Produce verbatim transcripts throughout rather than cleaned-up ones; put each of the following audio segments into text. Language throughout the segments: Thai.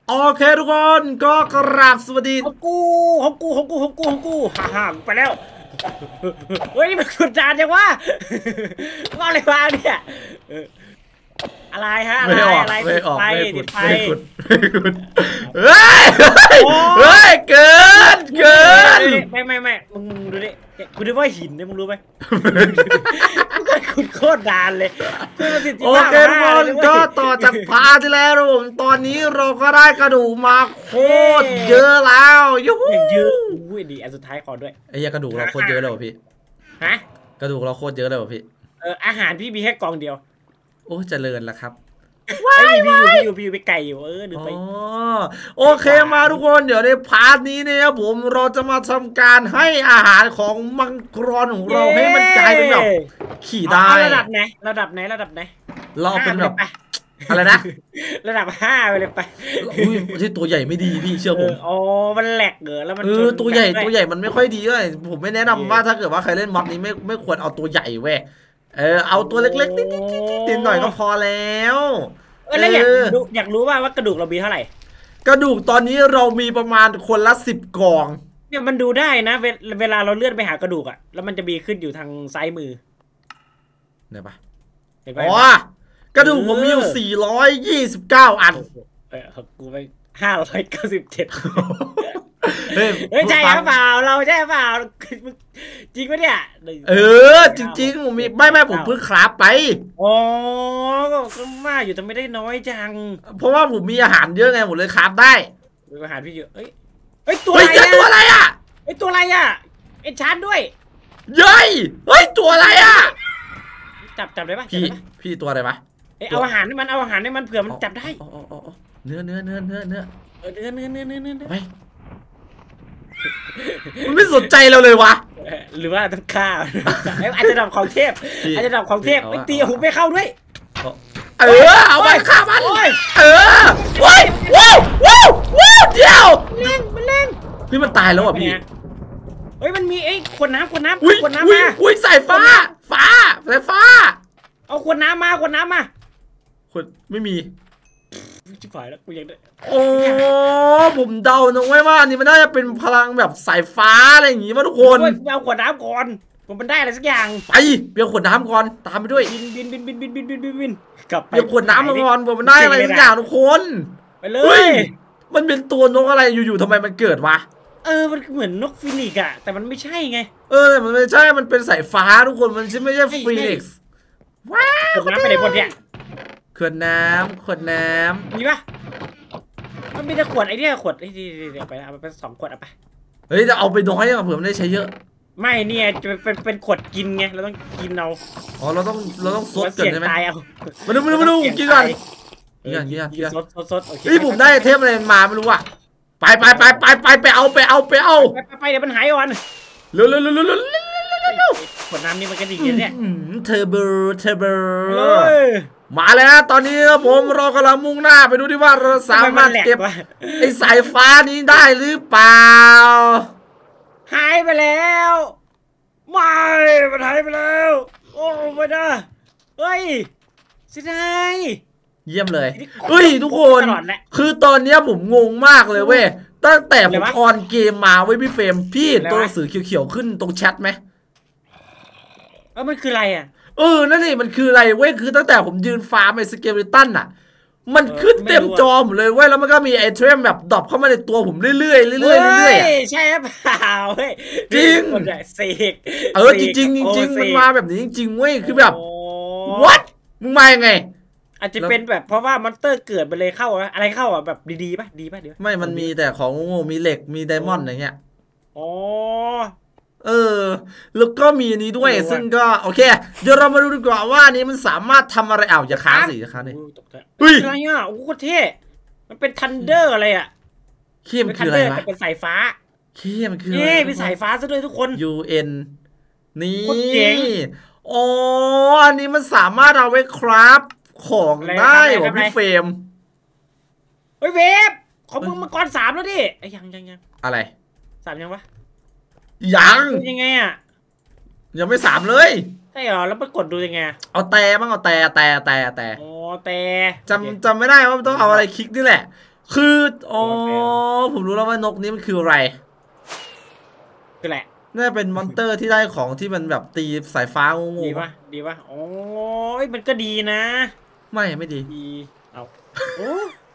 โอเคทุกคนก็กราบสวัสดีของกูของกูของกูของกูของกูฮ่าฮ่าไปแล้วเฮ้ยนี่มันขุดจานจังวะว่าอะไรวะเนี่ยอะไรฮะอะไรไม่ออกอะไรไม่ออกไปไม่ขุติดดไฟไม่ขุดไม่ขุดเฮ้ยเฮ้ยเกินเกินไม่ไม่ไม่มึงดูดิคุณดูว่าหินเนี่ยมึงรู้ไหมขุดโคตรดานเลยโอเคทุกคนก็ต่อจากพาร์ทที่แล้วผมตอนนี้เราก็ได้กระดูกมาโคตรเยอะแล้วยูหูเยอะอุ้ยดีอันสุดท้ายขอด้วยไอ้ยกระดูกเราโคตรเยอะเลยพี่ฮะกระดูกเราโคตรเยอะเลยพี่เอออาหารพี่มีแค่กองเดียวโอ้เจริญละครับว้ายพี่อยู่พี่อยู่พี่อยู่ไปไก่อยู่เออดูไปโอเคมาทุกคนเดี๋ยวในพาร์ทนี้เนี่ยผมเราจะมาทำการให้อาหารของมังกรของเราให้มันกลายเป็นแบบขี่ได้ระดับไหนระดับไหนระดับไหนเราเป็นแบบอะไรนะระดับห้าไปเลยไปอุ้ยที่ตัวใหญ่ไม่ดีพี่เชื่อผมอ๋อมันแหลกเหรอแล้วมันเออตัวใหญ่ตัวใหญ่มันไม่ค่อยดีเลยผมไม่แนะนำว่าถ้าเกิดว่าใครเล่นม็อดนี้ไม่ไม่ควรเอาตัวใหญ่แวะเออเอาตัวเล็กๆนิดๆหน่อยก็พอแล้วเออแล้วอยากรู้อยากรู้ว่าว่ากระดูกเรามีเท่าไหร่กระดูกตอนนี้เรามีประมาณคนละสิบกล่องเนี่ยมันดูได้นะเวลาเราเลื่อนไปหากระดูกอ่ะแล้วมันจะมีขึ้นอยู่ทางซ้ายมือเห็นปะเห็นปะอ๋อกระดูกผมมีอยู่สี่ร้อยยี่สิบเก้าอันเออกูไปห้าร้อยเก้าสิบเจ็ดเฮ้ยใช่หรือเปล่าเราใช่เปล่าจริงปะเนี่ยเออจริงๆผมมีไม่ไม่ผมเพิ่งคราฟไปอ๋อก็มาอยู่แต่ไม่ได้น้อยจังเพราะว่าผมมีอาหารเยอะไงผมเลยคราฟได้มีอาหารพี่เยอะเอ้ยเฮ้ยตัวอะไรตัวอะไรอ่ะเฮ้ยตัวอะไรอ่ะเอ็นชานด้วยเย้ยเฮ้ยตัวอะไรอ่ะจับจับได้ปะพี่พี่ตัวอะไรปะเอ้เอาอาหารให้มันเอาอาหารให้มันเผื่อมันจับได้เนื้อเนื้อเนื้อเนื้อเนื้อเนื้อเนื้อเนื้อเนื้อเนื้อเนื้อไปมันไม่สนใจเราเลยวะหรือว่าต้องฆ่าอาจจะดับของเทพอาจจะดับของเทพไปตีหูไม่เข้าด้วยเออเอาไปฆ่ามันเออว้ายว้าวว้าวว้าวเดี๋ยวเล่นมันเล่นพี่มันตายแล้วอ่ะพี่เฮ้ยมันมีไอ้ขวดน้ำขวดน้ำขวดน้ำมาอุ้ยสายฟ้าฟ้าสายฟ้าเอาขวดน้ำมาขวดน้ำมาขวดไม่มีชิบหายแล้วกูยังได้โอ้ผมเดาหน่อยว่านี่มันน่าจะเป็นพลังแบบสายฟ้าอะไรอย่างงี้ป่ะทุกคนเอาขวดน้ำก่อนผมมันได้อะไรสักอย่างไปเปียกขวดน้ำก่อนตามไปด้วยบินบินบินบินบินบินบินบินบินกลับไปเปียกขวดน้ำมาก่อนผมมันได้อะไรสักอย่างทุกคนไปเลยมันเป็นตัวนกอะไรอยู่ๆทำไมมันเกิดวะเออมันเหมือนนกฟินิกซ์อะแต่มันไม่ใช่ไงเออมันไม่ใช่มันเป็นสายฟ้าทุกคนมันไม่ใช่ฟินิกซ์ว้าวขวดน้ำไปไหนหมดเนี่ยขวดน้ำขวดน้ำมีปะมันมีแต่ขวดไอ้เนี่ยขวดไอ้ที่เดี๋ยวไปเอาไปสองขวดเอาไปเฮ้ยจะเอาไปน้อยอะเผื่อมันได้ใช้เยอะไม่เนี่ยจะเป็นเป็นขวดกินไงเราต้องกินเอาอ๋อเราต้องเราต้องซดก่อนใช่ไหมตายเอามาดูมาดูมาดูกินก่อนกินก่อนกินก่อนกินก่อนซดซดซดโอเคนี่ผมได้เทปอะไรมาไม่รู้อะไปไปไปไปไปไปเอาไปเอาไปเอาไปไปเดี๋ยวมันหายก่อนเร็วเร็วเร็วเร็วเร็วขวดน้ำนี่มันก็ดีเนี่ยเทเบอร์เทเบอร์มาแล้วนะตอนนี้ผมเรากำลังมุ่งหน้าไปดูดิว่าเราสามารถเก็บไอ้สายฟ้านี้ได้หรือเปล่าหายไปแล้วไม่มันหายไปแล้วโอ้ไม่ได้เฮ้ยเสียดายเยี่ยมเลยเฮ้ยทุกคนคือตอนนี้ผมงงมากเลยเว้ยตั้งแต่ผมออนเกมมาไว้พี่เฟรมพี่ตัวหนังสือเขียวๆขึ้นตรงแชทไหมเออมันคืออะไรอ่ะเออนั่นนี่มันคืออะไรเว้ยคือตั้งแต่ผมยืนฟาร์มไอ้สเกเลตันอ่ะมันขึ้นเต็มจอผมเลยเว้ยแล้วมันก็มีไอเทมแบบดรอปเข้ามาในตัวผมเรื่อยๆเรื่อยๆเรื่อยๆใช่เปล่าเฮ้ยจริงเสกเออจริงจริงจริงมันมาแบบนี้จริงๆเว้ยคือแบบ what มึงมายังไงอาจจะเป็นแบบเพราะว่ามอนสเตอร์เกิดไปเลยเข้าอะไรเข้าอ่ะแบบดีๆป่ะดีป่ะเดี๋ยวไม่มันมีแต่ของโง่มีเหล็กมีไดมอนด์อย่างเงี้ยอ๋อเออแล้วก็มีนี้ด้วยซึ่งก็โอเคเดี๋ยวเรามาดูดีกว่าว่านี้มันสามารถทำอะไรอ้าวอย่าค้างสิอย่าค้างดิเฮ้ยอะไรอ่ะโอ้โหเท่มันเป็นทันเดอร์อะไรอ่ะเข้มคืออะไรวะเป็นสายฟ้าเข้มคือเอ๊ะเป็นสายฟ้าซะด้วยทุกคนยู เอ็น นี่อ๋ออันนี้มันสามารถเอาไว้คราฟของได้หรอพี่เฟรมเฮ้ยเวฟของมึงมังกรสามแล้วดิไอ้ยังยังยังอะไรสามยังวะยังยังไงอ่ะยังไม่สามเลยใช่เหรอแล้วไปกดดูยังไงเอาแต่บ้างเอาแต่แต่แต่แต่อ๋อแต่จำจำไม่ได้ว่าต้องเอาอะไรคลิกนี่แหละคืออ๋อผมรู้แล้วว่านกนี้มันคืออะไรคืออะไรน่าเป็นมอนเตอร์ที่ได้ของที่มันแบบตีสายฟ้างูดีปะดีปะโอ้ยมันก็ดีนะไม่ไม่ดีดีเอาโอ้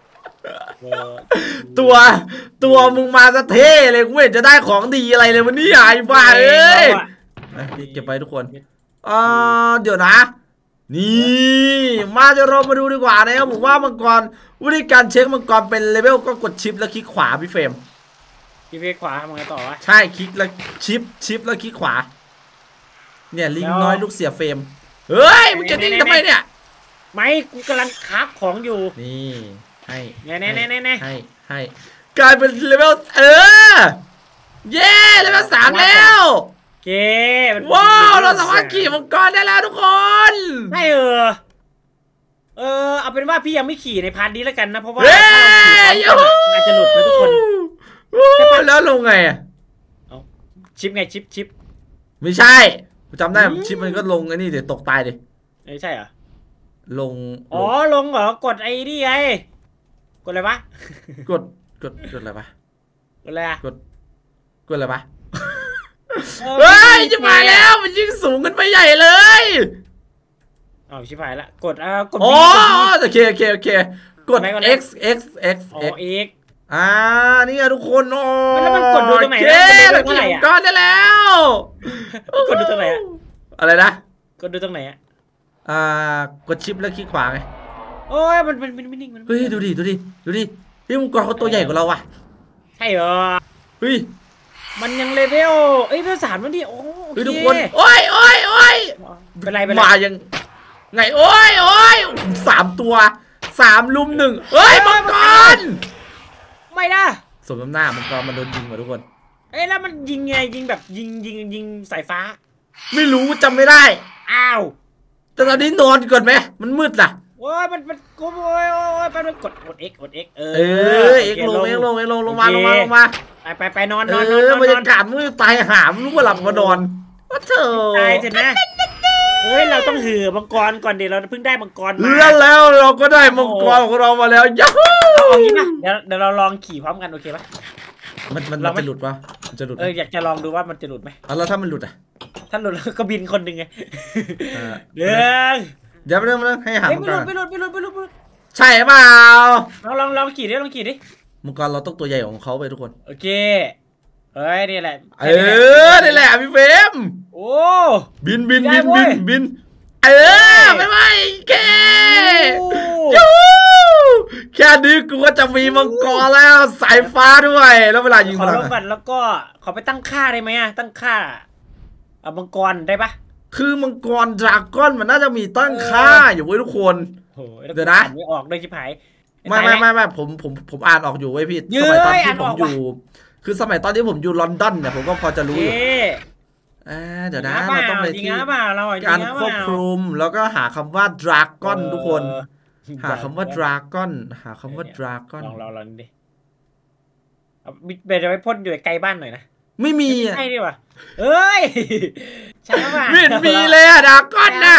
ตัวตัวมึงมาซะเท่เลยกูเห็นจะได้ของดีอะไรเลยวันนี้ไอ้บ้าเอ้ยเก็บไปทุกคนอ่าเดี๋ยวนะนี่มาจะเรามาดูดีกว่านะครับผมว่ามังกรวิธีการเช็คมังกรเป็นเลเวลก็กดชิปแล้วคลิกขวาพี่เฟรมคลิกขวาทำไงต่อวะใช่คลิกแล้วชิปชิปแล้วคลิกขวาเนี่ยลิงน้อยลูกเสียเฟรมเฮ้ยมึงจะดิ้งทำไมเนี่ยไม่กูกำลังคับของอยู่นี่ให้แน่แน่แน่แน่ให้ให้กลายเป็นเลเวลเออเย้เลเวลสามแล้วเก๋ว้าวเราสามารถขี่มังกรได้แล้วทุกคนใช่เออเออเอาเป็นว่าพี่ยังไม่ขี่ในพาร์ทนี้แล้วกันนะเพราะว่าถ้าเราขี่อาจจะหลุดนะทุกคนใช่ปะแล้วลงไงอ่ะชิปไงชิปชิปไม่ใช่จำได้ชิปมันก็ลงไอ้นี่เดี๋ยวตกตายดิไม่ใช่เหรอลงอ๋อลงเหรอกดไอ้นี่ไงกดอะไรวะกดกดกดอะไรปะกดอะไรอะกดกดอะไรปะเฮ้ยจะมาแล้วมันยิ่งสูงขึ้นไปใหญ่เลยอ๋อชิบหายละกดอ่ากดอ๋อโอเคโอเคโอเคกด x x x x x อ่านี่ไงทุกคนโอ้แล้วมันกดดูตรงไหนนะกดดูก้อนได้แล้วกดดูตรงไหนอะอะไรนะกดดูตรงไหนอะอ่ากดชิปแล้วคลิกขวาไงโอ้ยมันมันมันไม่นิ่งมันเฮ้ยดูดิดูดิดูดิพี่มังกรเขาตัวใหญ่กว่าเราว่ะใช่เหรอเฮ้ยมันยังเลเวลเอ้ยเลเวลสามแล้วดิโอ้ยทุกคนโอ้ยโอ้ยโอ้ยเป็นไรเป็นไรมายังไงโอ้ยโอ้ยสามตัวสามลุมหนึ่งเฮ้ยมังกรไม่นะสมน้ำหน้ามังกรมันโดนยิงมาทุกคนเอ้ยแล้วมันยิงไงยิงแบบยิงยิงยิงสายฟ้าไม่รู้จำไม่ได้อ้าวแต่ตอนนี้นอนก่อนไหมมันมืดล่ะโอ้ยมันมันกูโอ้ยโอ้ยไปกดกด X กด X เออเออ X ลง X ลง X ลงลงมาลงมาลงมาไปไปไปนอนนอนนอนบรรยากาศมืดตายหามรู้ว่าหลับมานอนว่าเธอตายเถอะนะเฮ้ยเราต้องหือมังกรก่อนเดี๋ยวเราเพิ่งได้มังกรมาแล้วแล้วเราก็ได้มังกรของเรามาแล้วยัฮูเอางี้ป่ะเดี๋ยวเดี๋ยวเราลองขี่พร้อมกันโอเคป่ะมันมันจะหลุดป่ะมันจะหลุดเอออยากจะลองดูว่ามันจะหลุดไหมแล้วถ้ามันหลุดอ่ะถ้าหลุดก็บินคนหนึ่งไงเดี๋ยวเดี๋ยวไปเรื่องให้หามังกรไปหลุดไปหลุดไปหลุดไปหลุดใช่เปล่าลองลองลองขี่ดิลองขี่ดิมังกรเราต้องตัวใหญ่ของเขาไปทุกคนโอเคเฮ้ยนี่แหละเออนี่แหละพี่เฟมโอ้บินบินบินบินบินเออไม่ไม่แค่ยูแค่นี้กูก็จะมีมังกรแล้วสายฟ้าด้วยแล้วเวลายิงขอรบบัตรแล้วก็ขอไปตั้งค่าได้ไหมอะตั้งค่าเอามังกรได้ปะคือมังกรดราก้อนมันน่าจะมีตั้งค่าอยู่ไว้ทุกคนเดี๋ยวนะไม่ออกเลยชิบหายไม่ไม่ไม่ไม่ผมผมผมอ่านออกอยู่ไว้พี่สมัยตอนที่ผมอยู่คือสมัยตอนที่ผมอยู่ลอนดอนเนี่ยผมก็พอจะรู้อยู่เดี๋ยวนะเราต้องไปที่การควบคุมแล้วก็หาคำว่าดราก้อนทุกคนหาคำว่าดราก้อนหาคำว่าดราก้อนลองลองลองดิเอาเบรจะไปพ่นอยู่ไกลบ้านหน่อยนะไม่มีอ่ะใช่ดิวะเอ้ยใช่ป่ะไม่มีเลยอะดราก้อนน่ะ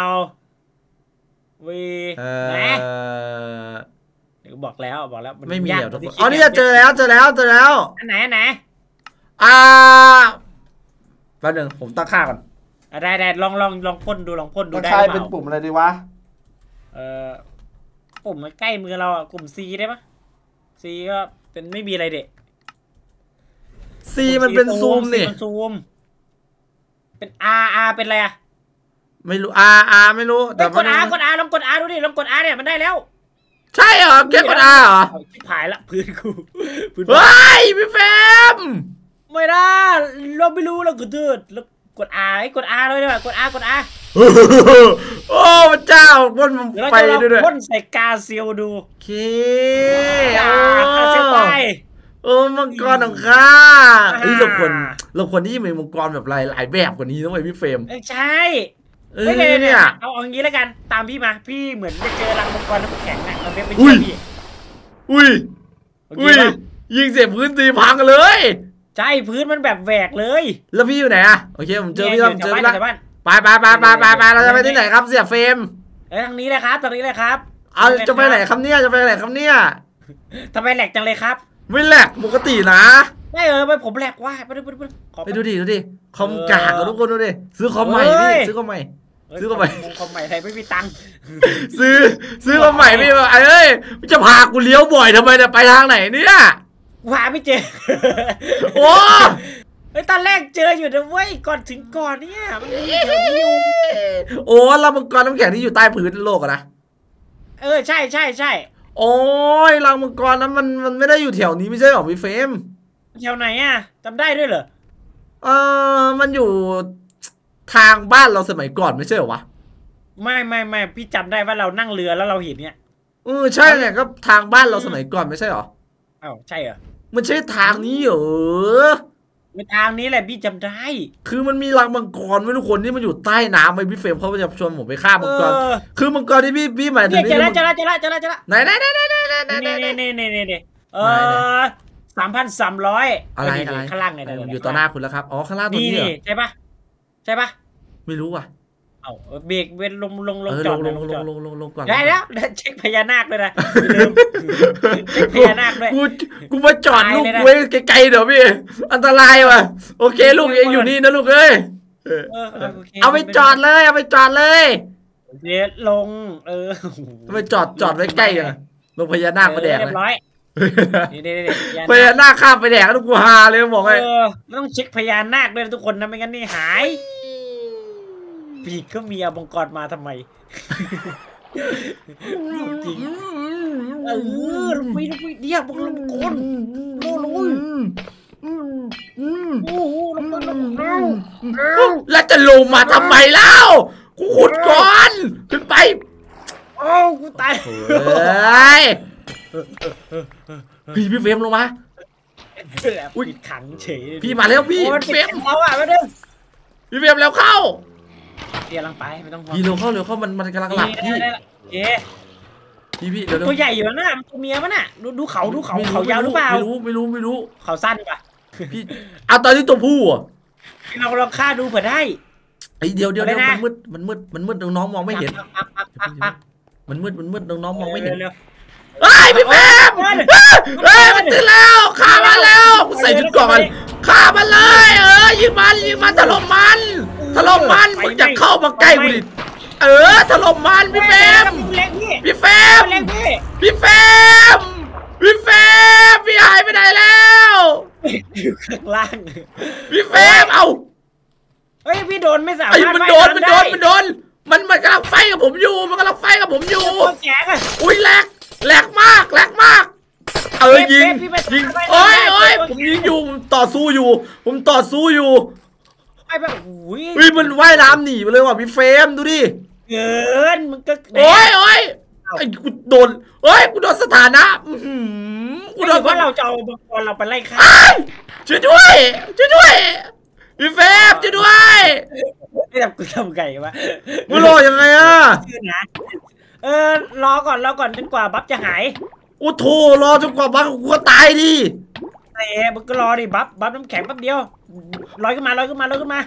วีเดี๋ยวบอกแล้วบอกแล้วไม่มีเดี๋ยวทุกคนอ๋อนี่เจอแล้วเจอแล้วเจอแล้วอันไหนอันไหนอ่าแป๊บนึงผมตั้งค่าก่อนได้ได้ลองลองลองพ่นดูลองพ่นดูได้ใช่เป็นปุ่มอะไรดีวะเออปุ่มใกล้มือเราอ่ะกลุ่ม C ได้ปะ C ก็เป็นไม่มีอะไรเด็ก C มันเป็นซูมนี่ซูมเป็น R R เป็นอะไรอ่ะไม่รู้ R R ไม่รู้แต่กด R กด R ลองกด R ดูดิลองกด R เนี่ยมันได้แล้วใช่เหรอแค่กด R เหรอผายละพื้นกูเฮ้ยพี่แฟมไม่ได้เราไม่รู้เรากดเดือดแล้วกด R กด R เลยดีกว่ากด R กด R โอ้พระเจ้าพ่นไฟด้วยพ่นใส่กาเซียวดูโอเคกาเซียวไปเออมังกรของข้าเฮ้ยเราควรเราควรที่จะมีมังกรแบบหลายหลายแบบกว่านี้ต้องไปพี่เฟรมใช่ไม่เลยเนี่ยเอาเอางี้แล้วกันตามพี่มาพี่เหมือนจะเจอรังมังกรน้ำแข็งนะเราไปเจอพี่อุ้ยอุ้ยยิงเสียพื้นตีพังเลยใช่พื้นมันแบบแหวกเลยแล้วพี่อยู่ไหนอะโอเคผมเจอพี่แล้วเจอพี่แล้วไปไปไปไปไปไปเราจะไปที่ไหนครับเสียเฟรมเอ้ยทางนี้เลยครับทางนี้เลยครับเอาจะไปไหนครับเนี่ยจะไปไหนครับเนี่ยทำไมแหลกจังเลยครับไม่แหลกปกตินะไม่เออไปผมแหลกว่าไปดูไปดูไปดูดิดูดิคอมกากทุกคนดูดิซื้อคอมใหม่พี่ซื้อคอมใหม่ซื้อคอมใหม่คอมใหม่ใครไม่มีตังค์ซื้อซื้อคอมใหม่พี่ว่าเอ้ยจะพากูเลี้ยวบ่อยทำไมเนี่ยไปทางไหนเนี่ยหาไม่เจอโอ้ไอ้ตอนแรกเจออยู่นะเว้ยก่อนถึงก่อนเนี่ยมันมีแถวนี้อยู่โอ้ลำมังกรน้ำแข็งที่อยู่ใต้พื้นโลกอะนะเออใช่ใช่ใช่โอ้ยรังมังกรนั้นมันมันไม่ได้อยู่แถวนี้ไม่ใช่หรอพี่เฟรมแถวไหนอ่ะจำได้ด้วยเหรอเออมันอยู่ทางบ้านเราสมัยก่อนไม่ใช่หรอวะไม่ไม่ไม่พี่จำได้ว่าเรานั่งเรือแล้วเราเห็นเนี่ยเออใช่ไงก็ทางบ้านเราสมัยก่อนไม่ใช่หรออ้าวใช่เหรอมันใช่ทางนี้เหรอเป็นทางนี้แหละพี่จำได้คือมันมีรังมังกรไม่รู้คนที่มันอยู่ใต้น้ำไปพี่เฟรมเขาจะชวนผมไปฆ่ามังกรคือมังกรที่พี่พี่หมายถึงนี่จะละจะละจะละจะละจะละไหนไหนไหนไหนไหนไหนนี่นี่นี่นี่นี่เออสามพันสามร้อยอะไรอะไรข้างล่างไงอยู่ต่อหน้าคุณแล้วครับอ๋อข้างล่างตรงนี้เหรอใช่ปะใช่ปะไม่รู้ว่ะเอาเบรกเว้นลงลงลงจอดลงลงลงลงลงก่อนได้แล้วเช็คพญานาคด้วยนะเช็คพญานาคด้วยกูกูมาจอดลูกกูไกลๆเดี๋ยวพี่อันตรายว่ะโอเคลูกเองอยู่นี่นะลูกเอ้ยเอาไปจอดเลยเอาไปจอดเลยเดี๋ยวลงเออเอาไปจอดจอดไว้ใกล้กันลงพญานาคมาแดกเรียบร้อยพญานาคข้ามไปแดกแล้วกูฮาเลยบอกไงไม่ต้องเช็คพญานาคด้วยทุกคนนะไม่งั้นนี่หายปีกก็มีเอาบังกรมาทำไมจริงเออลงไปลงไปเดี๋ยวบังลงกรโน่นโน่นโอ้โหลงไปลงไปแล้วจะลงมาทำไมเล่ากูขุดก่อนขึ้นไปโอ้กูตายพี่พี่เฟรมลงมาอุ้ยขังเฉยพี่มาแล้วพี่เฟรมเราอ่ะไม่ได้พี่เฟรมแล้วเข้าเดี๋ยวลังไปไม่ต้องพี่เร็วเข้าเร็วเข้ามันมันกำลังหลับพี่เอ๊พี่พี่เร็วตัวใหญ่อยู่นะตัวเมียมันน่ะดูดูเขาดูเขาเขายาวหรือเปล่าไม่รู้ไม่รู้ไม่รู้เขาสั้นป่ะพี่เอาตอนนี้ตัวผู้อ่ะเราลองฆ่าดูเผื่อได้ไอเดียวเดียวมันมืดมันมืดมันมืดน้องมองไม่เห็นมันมืดมันมืดน้องมองไม่เห็นเฮ้ยพี่แฟมเฮ้ยมันตื่นแล้วฆ่ามันแล้วใส่ชุดก่อนฆ่ามันเลยเออยิงมันยิงมันถล่มมันถล่มมันมึงจะเข้ามาใกล้กูดิเออถล่มมันพี่แฟมพี่แฟมพี่แฟมพี่แฟมพี่หายไปไหนแล้วอยู่ข้างล่างพี่แฟมเอาเฮ้ยพี่โดนไม่สามารถมันโดนมันโดนมันโดนมันมันกำลังไฟกับผมอยู่มันกำลังไฟกับผมอยู่อุ้ยแหลกแหลกมากแหลกมากเออยิงยิงโอ้ยโอ้ยผมยิงอยู่ต่อสู้อยู่ผมต่อสู้อยู่ไอ้แบบอุ้ยอุ้ยมันว่ายน้ำหนีไปเลยว่ะพี่เฟรมดูดิเกินมันก็โอ้ยโอ้ยไอ้กูโดนโอ้ยกูโดนสถานะกูโดนว่าเราจะเอาบอลเราไปไล่ฆ่าช่วยด้วยช่วยด้วยพี่เฟรมช่วยด้วยไม่ทำกูทำไงวะมึงรอยังไงอ่ะเออรอก่อนรอก่อนจนกว่าบัฟจะหายโอ้โถรอจนกว่าบัฟกูก็ตายดิเอ้มึงก็รอดิบัฟบัฟน้ำแข็งแป๊บเดียวลอยขึ้นมาลอยขึ้นมาลอยขึ้นมา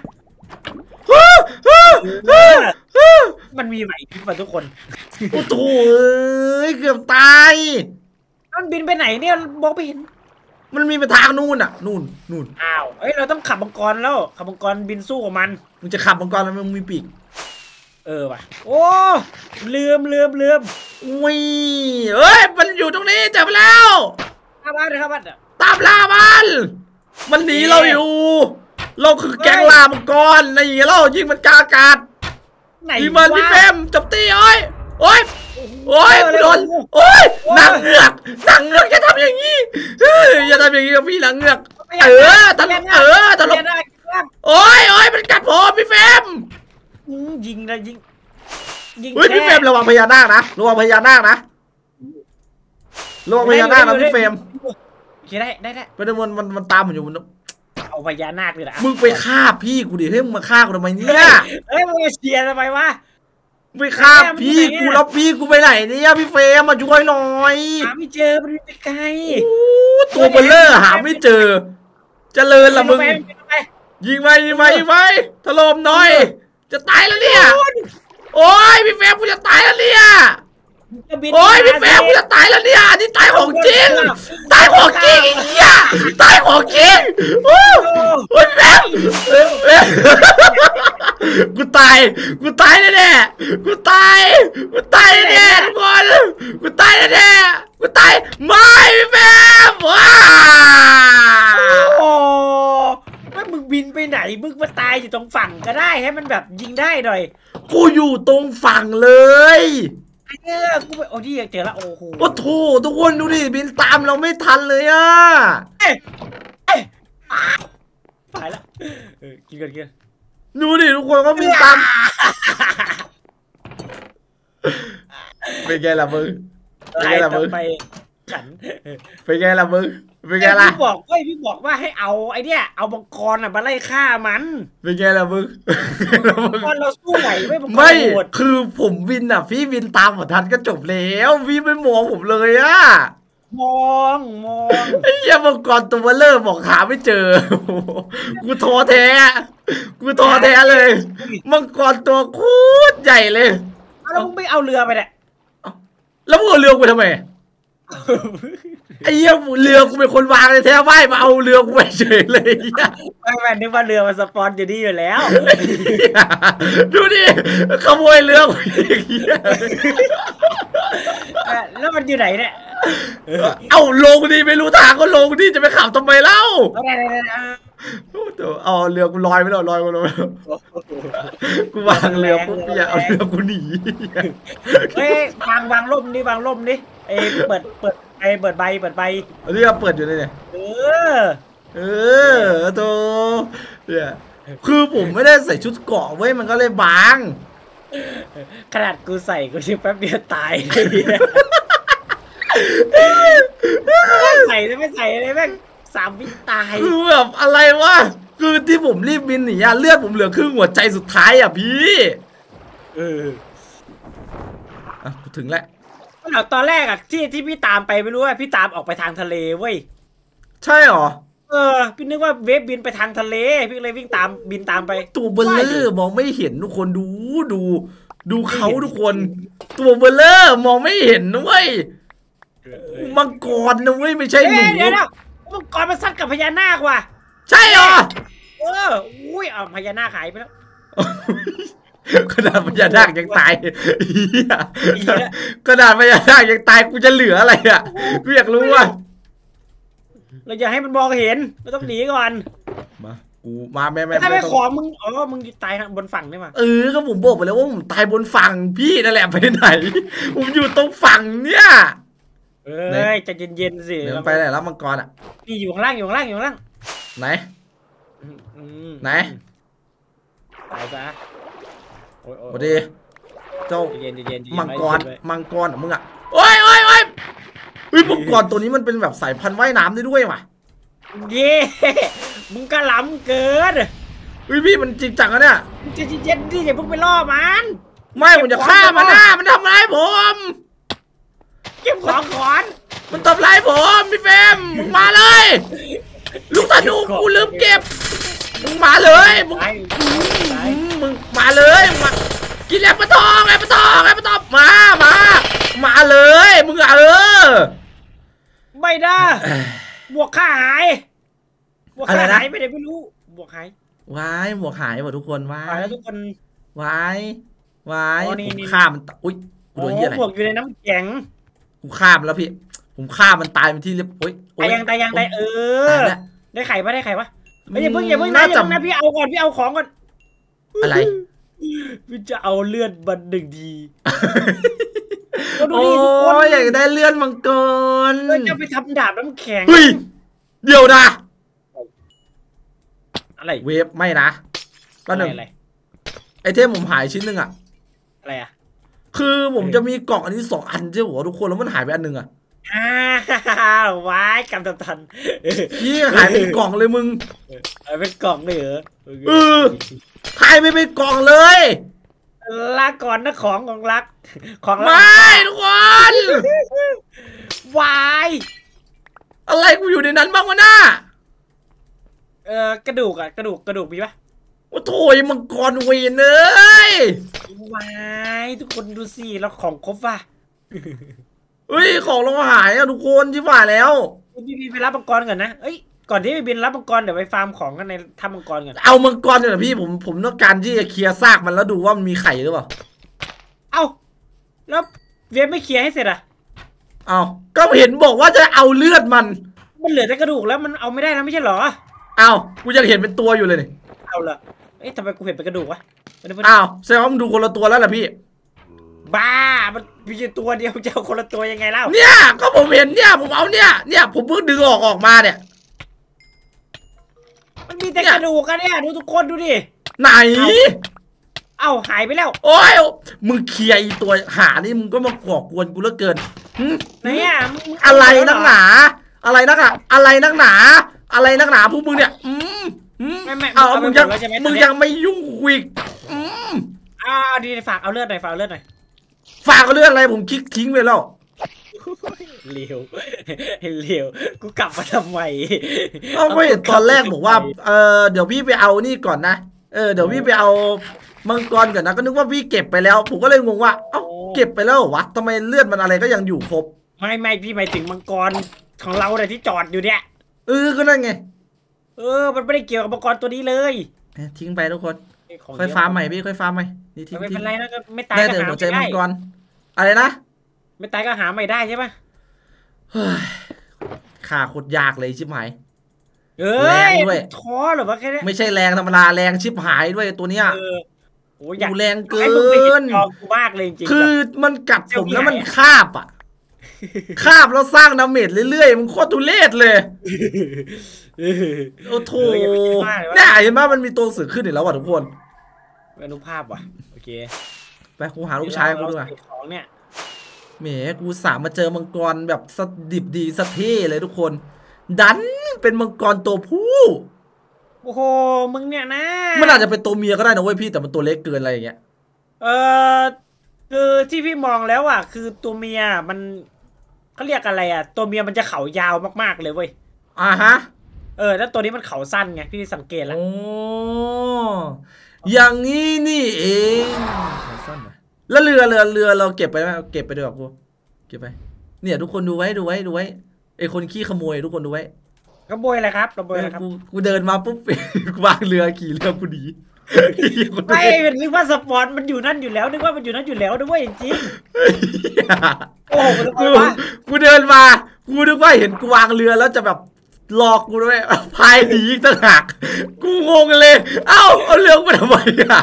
มันมีไหมพี่ทุกคนโอ้โถเกือบตายมันบินไปไหนเนี่ยบอกไปเห็นมันมีไปทางนู่นอ่ะนู่นนู่นอ้าวเอ้ยเราต้องขับมังกรแล้วขับมังกรบินสู้กับมันมึงจะขับมังกรแล้วมึงมีปีกเออว่ะโอ้ลืมลืมลืมอุ้ยเอ้ยมันอยู่ตรงนี้จับแล้วตามบ้านเลยครับบ้านตามล่ามันมันหนีเราอยู่เราคือแก๊งล่ามังกรในเรายิงมันกาอากาศยิงมันพี่เฟมจับตีโอ้ยโอ้ยโอ้ยโดนโอ้ยนางเงือกนางเงือกอย่าทำอย่างนี้อย่าทำอย่างนี้กับพี่นางเงือกเออตลกเออตลกโอ้ยโอ้ยมันกัดผมพี่เฟมยิงเลยยิงยิงเฮ้ยพี่เฟรมระวังพญานาคนะระวังพญานาคนะระวังพญานาคนะพี่เฟรมได้ได้ได้ไปดูมันมันมันตามผมอยู่มันเอาพญานาคเลยนะมึงไปฆ่าพี่กูดิเฮ้ยมึงมาฆ่ากูทำไมเนี่ยเฮ้ยมึงเชียร์ทำไมวะไปฆ่าพี่กูแล้วพี่กูไปไหนเนี่ยพี่เฟรมมาช่วยหน่อยหาไม่เจอมันไปไกลตัวเบลเลอร์หาไม่เจอเจริญละมึงยิงไปยิงไปยิงไปถล่มหน่อยจะตายแล้วเนี่ยโอ้ยพี่เฟรมกูจะตายแล้วเนี่ยโอ้ยพี่แฟมกูจะตายแล้วเนี่ยนี่ตายของจริงตายของจริงเฮียตายของจริงโอ้ยแฟมกูตายกูตายแน่ๆกูตายกูตายแน่ๆทุกคนกูตายแน่ๆกูตายไม่พี่แฟมว้าโอ้ว่ามึงบินไปไหนมึงมาตายอยู่ตรงฝั่งก็ได้ให้มันแบบยิงได้หน่อยกูอยู่ตรงฝั่งเลยเออกูไปโอ้ที่เจอแล้วโอ้โหโอ้โหทุกคนดูดิบินตามเราไม่ทันเลยอ่ะเอ้ยเอ้ยตายแล้วเออกินกันกินดูดิทุกคนก็บินตามเป็นไงล่ะมึงเป็นไงล่ะมึงไปฉันเป็นไงล่ะมึงเป็นไงล่ะพี่บอกว่าพี่บอกว่าให้เอาไอเนี้ยเอามังกรอ่ะมาไล่ฆ่ามันเป็นไงล่ะมึงตอนเราสู้ไหวไม่ไม่คือผมวินอ่ะพี่วินตามผมทันก็จบแล้วพี่ไม่มองผมเลยอ่ะมองมองไอ้เหี้ยมังกรตัวเลิศบอกหาไม่เจอกูท้อแท้กูท้อแท้เลยมังกรตัวโคตรใหญ่เลยแล้วมึงไม่เอาเรือไปเนี่ยแล้วมึงเอาเรือไปทำไมไอ้เหี้ยเรือกูเป็นคนวางเลยแท้ไม่มาเอาเรือกูไปเฉยเลยไม่แม่นึกว่าเรือมันสปอนอยู่นี่อยู่แล้วดูดิขโมยเรือกูอย่างเงี้ยแล้วมันอยู่ไหนเนี่ยเอาลงดิไม่รู้ทางก็ลงดิจะไปขับทำไมเล่าเอาเรือกูลอยไปแล้วลอยไปแล้วกูวางเรือปุ๊บอย่าเอาเรือกูหนีเฮ้ยวางวางล่มดิวางล่มดิเอ้เปิดเปิดไอ้เปิดใบเปิดใบอันนี้เราเปิดอยู่เลยเนี่ยเออเออโตเนี่ยคือผมไม่ได้ใส่ชุดเกราะเว้ยมันก็เลยบางขนาดกูใส่กูชิบแป๊บเดียวตายใส่ไม่ใส่เลยแม่งสามวิตายคือแบบอะไรวะคือที่ผมรีบบินหนีอะเลือดผมเหลือครึ่งหัวใจสุดท้ายอะพี่เอออ่ะถึงแล้วตอนแรกอะที่ที่พี่ตามไปไม่รู้ว่าพี่ตามออกไปทางทะเลเว้ยใช่หรอเออพี่นึกว่าเวฟบินไปทางทะเลพี่เลยวิ่งตามบินตามไปตัวเบลเลอร์มองไม่เห็นทุกคนดูดูดูเขาทุกคนตัวเบลเลอร์มองไม่เห็นนะเว้ยมังกรนะเว้ยไม่ใช่หนูเดี๋ยวนะมังกรมันซัดกับพญานาคว่ะใช่หรอเอออุ้ยเอาพญานาคหายไปแล้วขนาดพญานาคยังตายขนาดพญานาคยังตายกูจะเหลืออะไรอ่ะกูอยากรู้ว่าเราอย่าให้มันมองเห็นเราต้องหนีก่อนมากูมาแม่แม่ถ้าไม่ขอมึงอ๋อมึงตายบนฝั่งได้ไหมเออก็ผมบอกไปแล้วว่าผมตายบนฝั่งพี่นั่นแหละไปไหนผมอยู่ตรงฝั่งเนี่ยเอ้ยจะเย็นๆสิไปไหนแล้วมังกรอ่ะนี่อยู่ข้างล่างอยู่ข้างล่างอยู่ข้างล่างไหนไหนตายซะโอ้ดีเจ้ามังกรมังกรมึงอ่ะโอ้ยโอ้ยโอ้ยเฮ้ยมังกรตัวนี้มันเป็นแบบสายพันธุ์ว่ายน้ำได้ด้วยว่ะเย่มึงกระหล่ำเกินเฮ้ยพี่มันจริงจังอะเนี่ยจะเย็นดิอย่าเพิ่งไปล่อมันไม่ผมจะฆ่ามันนะมันทำร้ายผมเก็บของก่อนมันทำร้ายผมพี่แฟมมึงมาเลยลูกธนูกูลืมเก็บมึงมาเลยมึงมึงมาเลยมากินแอปเปิลทองแอปเปิลทองแอปเปิลทองมามามาเลยมึงเออไม่ได้บวกค่าหายบวกค่าหายไปไหนไม่รู้บวกหายวายบวกหายหมดทุกคนวายแล้วทุกคนวายวายผมฆ่ามันอุ้ยโดนยี่อะไรบวกอยู่ในน้ำแข็งกูฆ่ามันแล้วพี่ผมฆ่ามันตายเป็นที่เรียบโอ้ยตายยังตายยังตายเออได้ไข่ปะได้ไข่ปะไม่อย่าเพิ่งอย่าเพิ่งนะอย่าเพิ่งนะพี่เอาก่อนพี่เอาของก่อนอะไรพี่จะเอาเลือดบันหนึ่งทีโอ้ยอยากได้เลือดมังกรจะไปทำดาบน้ำแข็งเฮ้ยเดี๋ยวนะอะไรเวฟไม่นะก็หนึ่งไอเทมผมหายชิ้นหนึ่งอะอะไรอะคือผมจะมีกล่องอันนี้สองอันใช่หัวทุกคนแล้วมันหายไปอันหนึ่งอะอ้าวว้ายกำตับทันพี่หายไปกล่องเลยมึงหายไปกล่องเลยเหรอเออหายไปเป็นกล่องเลยลาก่อนนะของของรักของไม่ทุกคนวายอะไรกูอยู่ในนั้นบ้างวะน้าเออกระดูกอะกระดูกกระดูกมีปะโอ้โถยมังกรเวนเลยวายทุกคนดูสิเราของครบว่ะเฮ้ยของเราหายอะทุกคนที่ฝ่ายแล้วพี่พี่ไปรับมังกรก่อนนะเอ้ยก่อนที่ไปบินรับมังกรเดี๋ยวไปฟาร์มของกันในถ้ำมังกรก่อนเอามังกรเนี่ยพี่ผมผมต้องการที่จะเคลียร์ซากมันแล้วดูว่ามันมีไข่หรือเปล่าเอ้าแล้วเวียไม่เคลียร์ให้เสร็จอะเอาก็เห็นบอกว่าจะเอาเลือดมันมันเหลือแต่กระดูกแล้วมันเอาไม่ได้แล้วไม่ใช่หรอเอากูยังเห็นเป็นตัวอยู่เลยนี่เอาละเอ๊ะทำไมกูเห็นเป็นกระดูกวะอ้าวแสดงว่ามันดูคนละตัวแล้วล่ะพี่บ้ามันมีตัวเดียวจะเอาคนละตัวยังไงเล่าเนี่ยก็ผมเห็นเนี่ยผมเอาเนี่ยเนี่ยผมเพิ่งดึงออกออกมาเนี่ยมันมีแต่กระดูกกันเนี่ยดูทุกคนดูดิไหนเอ้าหายไปแล้วโอ้ยมึงเคลียร์อีตัวหานี่มึงก็มาก่อกวนกูเหลือเกินไหนอ่ะอะไรนักหนาอะไรนักหนาอะไรนักหนาอะไรนักหนาพวกมึงเนี่ยอืมเอามึงยังมึงยังไม่ยุ่งวิกอืมอ่าดีฝากเอาเลือดหน่อยฝากเอาเลือดหน่อยฝากเอาเลือดอะไรผมคลิกทิ้งไปแล้วเร็วเร็วกูกลับมาทำไมเอาไม่เห็นตอนแรกบอกว่าเออเดี๋ยวพี่ไปเอานี่ก่อนนะเออเดี๋ยวพี่ไปเอามังกรก่อนนะก็นึกว่าพี่เก็บไปแล้วผมก็เลยงงว่าเอ้าเก็บไปแล้ววะทำไมเลือดมันอะไรก็ยังอยู่ครบไม่ไม่พี่หมายถึงมังกรของเราเลยที่จอดอยู่เนี่ยเออก็นั่นไงเออมันไม่ได้เกี่ยวกับมังกรตัวนี้เลยทิ้งไปทุกคนค่อยฟาร์มใหม่พี่ค่อยฟาร์มใหม่นี่ทิ้งไม่เป็นไรนะก็ไม่ตายได้แต่หัวใจมังกรอะไรนะไม่ตายก็หาใหม่ได้ใช่ปะขาโคตรยากเลยชิบหายแรงด้วยท้อหรือว่าแค่นี้ไม่ใช่แรงธรรมดาแรงชิบหายด้วยตัวเนี้ยโอ้ยแรงเกินมากเลยจริงคือมันกัดผมแล้วมันคาบอ่ะคาบแล้วสร้างดาเมจเรื่อยๆมันโคตรทุเรศเลยโอ้โหเนี่ยเห็นไหมมันมีตัวสื่อขึ้นอีกแล้วว่ะทุกคนอนุภาพว่ะโอเคไปกูหาลูกชายกูด้วยของเนี่ยแหมกูสามมาเจอมังกรแบบสดิบดีสะเท่เลยทุกคนดันเป็นมังกรตัวผู้โอ้โหมึงเนี่ยนะมันอาจจะเป็นตัวเมียก็ได้นะเว้ยพี่แต่มันตัวเล็กเกินอะไรอย่างเงี้ยเออคือที่พี่มองแล้วอ่ะคือตัวเมียมันเขาเรียกอะไรอ่ะตัวเมียมันจะเขายาวมากๆเลยเว้ยอ่าฮะเออแล้วตัวนี้มันเขาสั้นไงพี่สังเกตแล้วโอ้อย่างนี้นี่เองเขาสั้นไหมแล้วเรือเรือเรือเราเก็บไปไหมเก็บไปด้วยกูเก็บไปเนี่ยทุกคนดูไว้ดูไว้ดูไว้ไอคนขี้ขโมยทุกคนดูไว้ขโมยอะไรครับขโมยอะไรครับกูเดินมาปุ๊บวางเรือขี่เรือกูดีไม่เป็นนึกว่าสปอนมันอยู่นั่นอยู่แล้วนึกว่ามันอยู่นั่นอยู่แล้วด้วยจริงโอ้กูกูเดินมากูนึกว่าเห็นกูวางเรือแล้วจะแบบหลอกกูด้วยพายหนีอีกต่างหากกูงงเลยเอ้าเอาเรือมาทำไมอ่ะ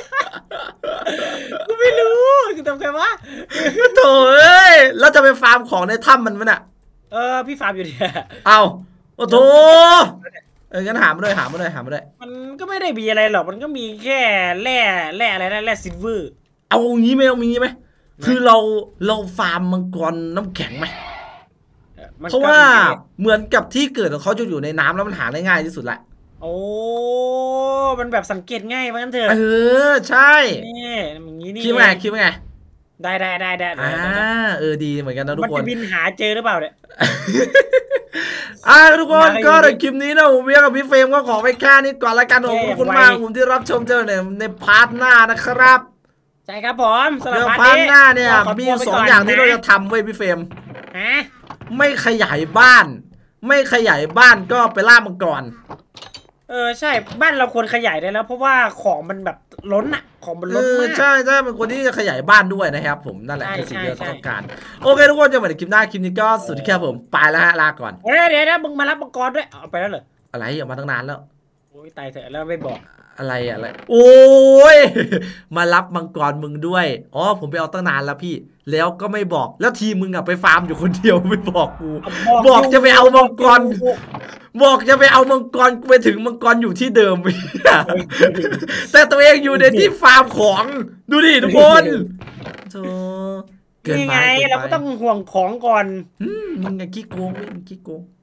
กูไม่รู้กูทำไงวะโถ่เอ้ยแล้วจะไปฟาร์มของในถ้ำมันมั้ยน่ะเออพี่ฟาร์มอยู่เนี่ยเอ้าโอ้โถเอองั้นหามาด้วยหามาด้วยหามาด้วยมันก็ไม่ได้มีอะไรหรอกมันก็มีแค่แร่แร่อะไรนะแร่ซิลเวอร์เอางี้ไหมเอางี้ไหมคือเราเราฟาร์มมังกรน้ำแข็งไหมเพราะว่าเหมือนกับที่เกิดของเขาจะอยู่ในน้ำแล้วมันหาได้ง่ายที่สุดแหละโอ้มันแบบสังเกตง่ายว่างั้นเถอะเออใช่นี่อย่างนี้นี่คิดไงคิดไงได้ได้ได้ได้อ่าเออดีเหมือนกันนะทุกคนมันจะบินหาเจอหรือเปล่าเนี่ยอ่าทุกคนก็ในคลิปนี้นะผมเวียกับพี่เฟรมก็ขอไปแค่นี้ก่อนละกันขอบคุณมากผมที่รับชมเจอเนี่ยในพาร์ทหน้านะครับใช่ครับผมสำหรับพาร์ทหน้าเนี่ยมีสองอย่างที่เราจะทำเว้ยพี่เฟรมไม่ขยายบ้านไม่ขยายบ้านก็ไปล่ามังกรเออใช่บ้านเราควรขยายได้แล้วเพราะว่าของมันแบบล้นอะของมันล้นมากใช่ใช่มันควรที่จะขยายบ้านด้วยนะครับผมนั่นแหละคือสิ่งที่เราต้องการโอเคทุกคนจะมาในคลิปหน้าคลิปนี้ก็สุดที่แค่ผมไปแล้วฮะลาก่อนเดี๋ยวเดี๋ยวมึงมารับมังกรด้วยเอาไปแล้วเหรออะไรออกมาตั้งนานแล้วโอ้ยตายเถอะแล้วไม่บอกอะไรอะไรโอ้ยมารับมังกรมึงด้วยอ๋อผมไปเอาตั้งนานแล้วพี่แล้วก็ไม่บอกแล้วทีมึงอะไปฟาร์มอยู่คนเดียวไม่บอกกูบอกจะไปเอามังกรบอกจะไปเอามังกรไปถึงมังกรอยู่ที่เดิมแต่ตัวเองอยู่ในที่ฟาร์มของดูดิทุกคนโธ่เกินไปเราก็ต้องห่วงของก่อนมึงไงขี้โกงมึงขี้โกง